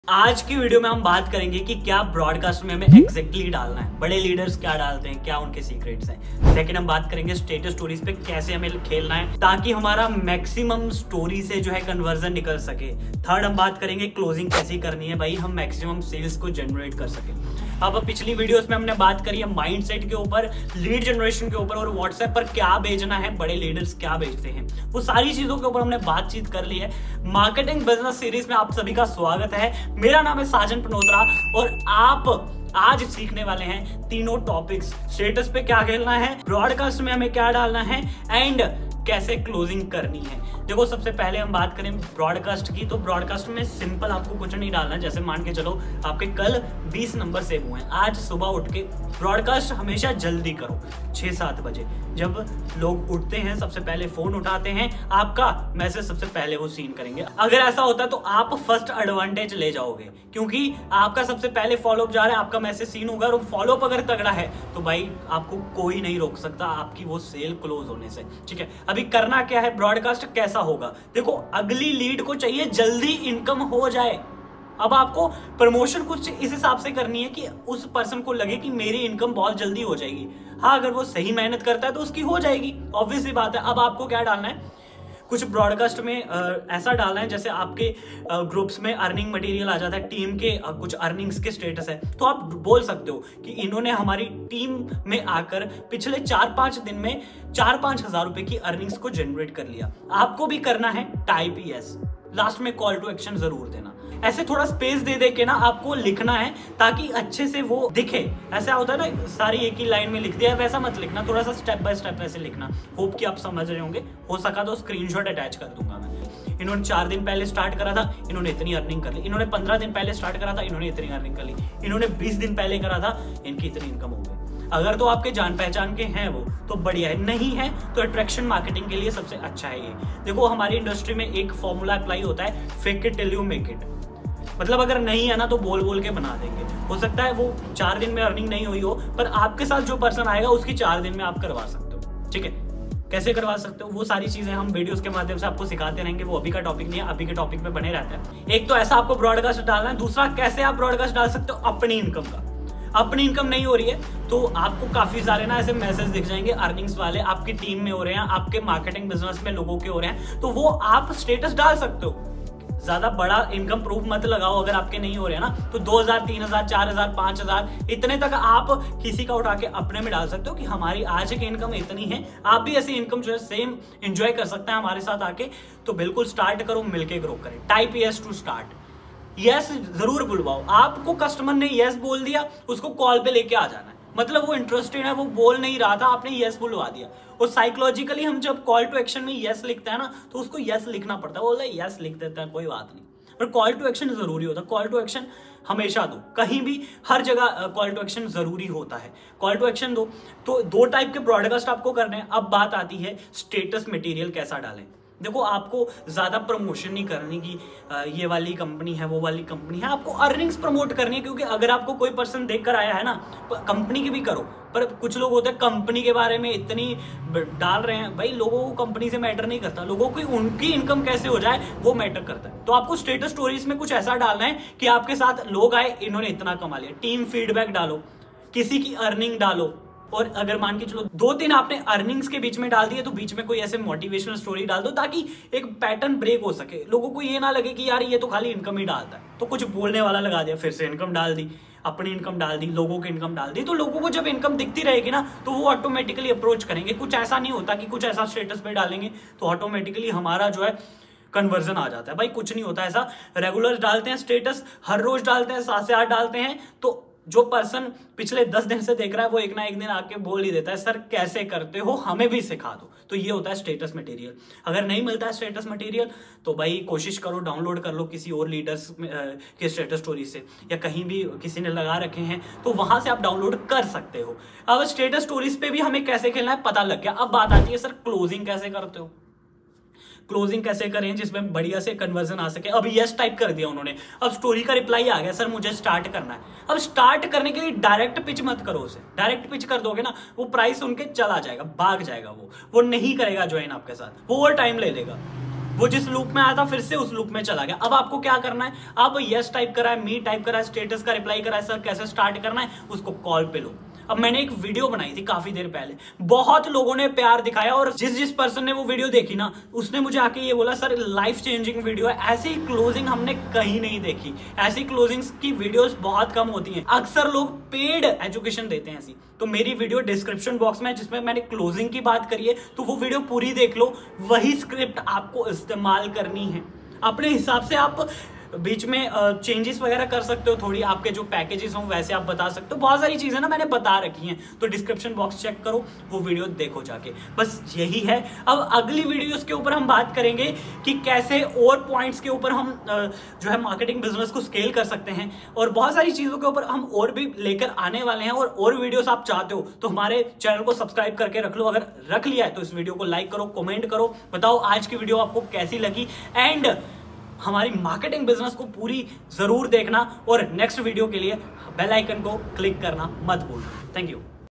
आज की वीडियो में हम बात करेंगे कि क्या ब्रॉडकास्ट में हमें एग्जैक्टली डालना है, बड़े लीडर्स क्या डालते हैं, क्या उनके सीक्रेट्स हैं। सेकंड हम बात करेंगे स्टेटस स्टोरीज पे कैसे हमें खेलना है ताकि हमारा मैक्सिमम स्टोरी से जो है कन्वर्जन निकल सके। थर्ड हम बात करेंगे क्लोजिंग कैसी करनी है भाई, हम मैक्सिमम सेल्स को जनरेट कर सके। अब पिछली वीडियोस में हमने बात करी है माइंडसेट के ऊपर, लीड जनरेशन के ऊपर और व्हाट्सएप पर क्या भेजना है, बड़े लीडर्स क्या भेजते हैं, वो सारी चीजों के ऊपर हमने बातचीत कर ली है। मार्केटिंग बिजनेस सीरीज में आप सभी का स्वागत है। मेरा नाम है साजन पनोत्रा और आप आज सीखने वाले हैं तीनों टॉपिक्स। स्टेटस पे क्या खेलना है, ब्रॉडकास्ट में हमें क्या डालना है एंड कैसे क्लोजिंग करनी है। देखो सबसे पहले हम बात करें ब्रॉडकास्ट की, तो ब्रॉडकास्ट में सिंपल आपको कुछ नहीं डालना है। जैसे मान के चलो आपके कल 20 नंबर सेव हुए हैं, आज सुबह उठ के ब्रॉडकास्ट हमेशा जल्दी करो 6-7 बजे। जब लोग उठते हैं सबसे पहले फोन उठाते हैं, आपका मैसेज सबसे पहले वो सीन करेंगे। अगर ऐसा होता है तो आप फर्स्ट एडवांटेज ले जाओगे क्योंकि आपका सबसे पहले फॉलोअप जा रहा है, आपका मैसेज सीन होगा और फॉलोअप अगर तगड़ा है तो भाई आपको कोई नहीं रोक सकता आपकी वो सेल क्लोज होने से। ठीक है, अभी करना क्या है, ब्रॉडकास्ट कैसा होगा। देखो अगली लीड को चाहिए जल्दी इनकम हो जाए। अब आपको प्रमोशन कुछ इस हिसाब से करनी है कि उस पर्सन को लगे कि मेरी इनकम बहुत जल्दी हो जाएगी। हाँ, अगर वो सही मेहनत करता है तो उसकी हो जाएगी, ऑब्वियस सी बात है। अब आपको क्या डालना है, कुछ ब्रॉडकास्ट में ऐसा डालना है जैसे आपके ग्रुप्स में अर्निंग मटेरियल आ जाता है, टीम के कुछ अर्निंग्स के स्टेटस है, तो आप बोल सकते हो कि इन्होंने हमारी टीम में आकर पिछले 4-5 दिन में 4-5 हजार रुपए की अर्निंग्स को जनरेट कर लिया। आपको भी करना है टाइप यस, लास्ट में कॉल टू एक्शन जरूर देना। ऐसे थोड़ा स्पेस दे दे के ना आपको लिखना है ताकि अच्छे से वो दिखे। ऐसा होता है ना सारी एक ही लाइन में लिख दिया, वैसा मत लिखना, थोड़ा सा स्टेप बाय स्टेप ऐसे लिखना। होप कि आप समझ रहे होंगे, हो सका तो स्क्रीनशॉट अटैच कर दूंगा मैं। इन्होंने 4 दिन पहले स्टार्ट करा था, इन्होंने इतनी अर्निंग कर ली। इन्होंने 15 दिन पहले स्टार्ट करा था, इन्होंने इतनी अर्निंग कर ली। इन्होंने 20 दिन पहले करा था, इनकी इतनी इनकम हो गई। अगर तो आपके जान पहचान के हैं वो तो बढ़िया है, नहीं है तो अट्रैक्शन मार्केटिंग के लिए सबसे अच्छा है ये। देखो हमारी इंडस्ट्री में एक फॉर्मूला अप्लाई होता है, fake it till you make it. मतलब अगर नहीं है ना तो बोल बोल के बना देंगे। हो सकता है वो 4 दिन में अर्निंग नहीं हुई हो, पर आपके साथ जो पर्सन आएगा उसकी 4 दिन में आप करवा सकते हो। ठीक है, कैसे करवा सकते हो वो सारी चीजें हम वीडियोस के माध्यम से आपको सिखाते रहेंगे। वो अभी का टॉपिक नहीं है, अभी के टॉपिक में बने रहते हैं। एक तो ऐसा आपको ब्रॉडकास्ट डालना है, दूसरा कैसे आप ब्रॉडकास्ट डाल सकते हो अपनी इनकम का। अपनी इनकम नहीं हो रही है तो आपको काफी सारे ना ऐसे मैसेज दिख जाएंगे अर्निंग्स वाले, आपकी टीम में हो रहे हैं, आपके मार्केटिंग बिजनेस में लोगों के हो रहे हैं, तो वो आप स्टेटस डाल सकते हो। ज्यादा बड़ा इनकम प्रूफ मत लगाओ, अगर आपके नहीं हो रहे हैं ना तो 2000, 3000, 4000, 5000 इतने तक आप किसी का उठा के अपने में डाल सकते हो कि हमारी आज की इनकम इतनी है। आप भी ऐसी इनकम जो है सेम एंजॉय कर सकते हैं हमारे साथ आके। तो बिल्कुल स्टार्ट करो, मिलके ग्रो करें। Type yes to start, yes जरूर बुलवाओ। आपको कस्टमर ने यस बोल दिया, उसको कॉल पे लेके आ जाना है। मतलब वो इंटरेस्टेड है, वो बोल नहीं रहा था, आपने यस बुलवा दिया। और साइकोलॉजिकली हम जब कॉल टू एक्शन में यस लिखते हैं ना तो उसको यस लिखना पड़ता है। बोला यस लिख देता है, कोई बात नहीं, पर कॉल टू एक्शन जरूरी होता है। कॉल टू एक्शन हमेशा दो, कहीं भी हर जगह कॉल टू एक्शन जरूरी होता है। कॉल टू एक्शन दो। तो 2 टाइप के ब्रॉडकास्ट आपको करने हैं। अब बात आती है स्टेटस मटेरियल कैसा डालें। देखो आपको ज्यादा प्रमोशन नहीं करनी कि ये वाली कंपनी है, वो वाली कंपनी है। आपको अर्निंग्स प्रमोट करनी है, क्योंकि अगर आपको कोई पर्सन देखकर आया है ना, कंपनी की भी करो, पर कुछ लोग होते हैं कंपनी के बारे में इतनी डाल रहे हैं। भाई लोगों को कंपनी से मैटर नहीं करता, लोगों को उनकी इनकम कैसे हो जाए वो मैटर करता है। तो आपको स्टेटस स्टोरीज में कुछ ऐसा डालना है कि आपके साथ लोग आए, इन्होंने इतना कमा लिया। टीम फीडबैक डालो, किसी की अर्निंग डालो। और अगर मान के चलो 2-3 आपने अर्निंग्स के बीच में डाल दिए तो बीच में कोई ऐसे मोटिवेशनल स्टोरी डाल दो ताकि एक पैटर्न ब्रेक हो सके। लोगों को ये ना लगे कि यार ये तो खाली इनकम ही डालता है, तो कुछ बोलने वाला लगा दिया, फिर से इनकम डाल दी, अपनी इनकम डाल दी, लोगों की इनकम डाल दी। तो लोगों को जब इनकम दिखती रहेगी ना तो वो ऑटोमेटिकली अप्रोच करेंगे। कुछ ऐसा नहीं होता कि कुछ ऐसा स्टेटस पे डालेंगे तो ऑटोमेटिकली हमारा जो है कन्वर्जन आ जाता है। भाई कुछ नहीं होता ऐसा। रेगुलर डालते हैं स्टेटस, हर रोज डालते हैं, 7 से 8 डालते हैं, तो जो पर्सन पिछले 10 दिन से देख रहा है वो एक ना एक दिन आके बोल ही देता है सर कैसे करते हो, हमें भी सिखा दो। तो ये होता है स्टेटस मटेरियल। अगर नहीं मिलता है स्टेटस मटेरियल तो भाई कोशिश करो डाउनलोड कर लो किसी और लीडर्स के स्टेटस स्टोरी से, या कहीं भी किसी ने लगा रखे हैं तो वहां से आप डाउनलोड कर सकते हो। अब स्टेटस स्टोरीज पे भी हमें कैसे खेलना है पता लग गया। अब बात आती है सर क्लोजिंग कैसे करते हो, क्लोजिंग कैसे करें जिसमें बढ़िया से कन्वर्जन आ सके। अब यस टाइप कर दिया उन्होंने, अब स्टोरी का रिप्लाई आ गया सर मुझे स्टार्ट करना है। अब स्टार्ट करने के लिए डायरेक्ट पिच मत करो उसे। डायरेक्ट पिच कर दोगे ना वो प्राइस उनके चला जाएगा, भाग जाएगा, वो नहीं करेगा ज्वाइन आपके साथ, वो और टाइम ले लेगा। वो जिस लूप में आया था फिर से उस लूप में चला गया। अब आपको क्या करना है, अब यस टाइप करा है, मी टाइप करा है, स्टेटस का रिप्लाई करा है, सर कैसे स्टार्ट करना है, उसको कॉल पे लो। अब मैंने एक वीडियो बनाई थी काफी देर पहले, बहुत लोगों ने प्यार दिखाया और जिस पर्सन ने वो वीडियो देखी ना, उसने मुझे आके ये बोला सर लाइफ चेंजिंग वीडियो है, ऐसी क्लोजिंग हमने कहीं नहीं देखी, ऐसी क्लोजिंग्स की वीडियोस बहुत कम होती हैं, अक्सर लोग पेड एजुकेशन देते हैं ऐसी। तो मेरी वीडियो डिस्क्रिप्शन बॉक्स में जिसमें मैंने क्लोजिंग की बात करी है, तो वो वीडियो पूरी देख लो, वही स्क्रिप्ट आपको इस्तेमाल करनी है। अपने हिसाब से आप बीच में चेंजेस वगैरह कर सकते हो, थोड़ी आपके जो पैकेजेस हों वैसे आप बता सकते हो, बहुत सारी चीजें ना मैंने बता रखी हैं, तो डिस्क्रिप्शन बॉक्स चेक करो, वो वीडियो देखो जाके, बस यही है। अब अगली वीडियोस के ऊपर हम बात करेंगे कि कैसे और पॉइंट्स के ऊपर हम जो है मार्केटिंग बिजनेस को स्केल कर सकते हैं, और बहुत सारी चीजों के ऊपर हम और भी लेकर आने वाले हैं। और वीडियोस आप चाहते हो तो हमारे चैनल को सब्सक्राइब करके रख लो, अगर रख लिया है तो इस वीडियो को लाइक करो, कमेंट करो, बताओ आज की वीडियो आपको कैसी लगी, एंड हमारी मार्केटिंग बिजनेस को पूरी जरूर देखना, और नेक्स्ट वीडियो के लिए बेल आइकन को क्लिक करना मत भूलना। Thank you.